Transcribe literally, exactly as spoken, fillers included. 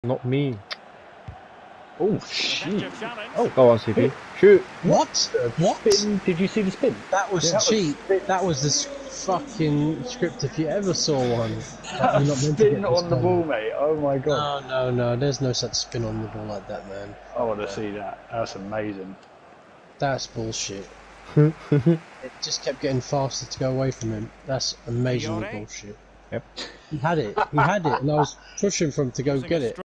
Not me. Oh shit! Oh, go on, C P. Shoot. What? What? Spin. Did you see the spin? That was Yeah, that cheap. Was that was the s- fucking script if you ever saw one. that Like, you're not meant to spin get this on the done. ball, mate. Oh my god! No, no, no. There's no such spin on the ball like that, man. I want to see that. That's amazing. That's bullshit. It just kept getting faster to go away from him. That's amazingly bullshit. Yep. He had it. He had it, and I was pushing for him to go get it.